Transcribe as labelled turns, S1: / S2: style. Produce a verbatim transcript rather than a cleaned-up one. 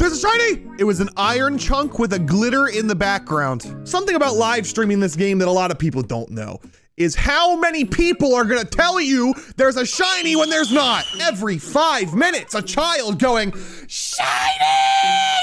S1: There's a shiny! It was an iron chunk with a glitter in the background. Something about live streaming this game that a lot of people don't know is how many people are gonna tell you there's a shiny when there's not. Every five minutes, a child going, shiny!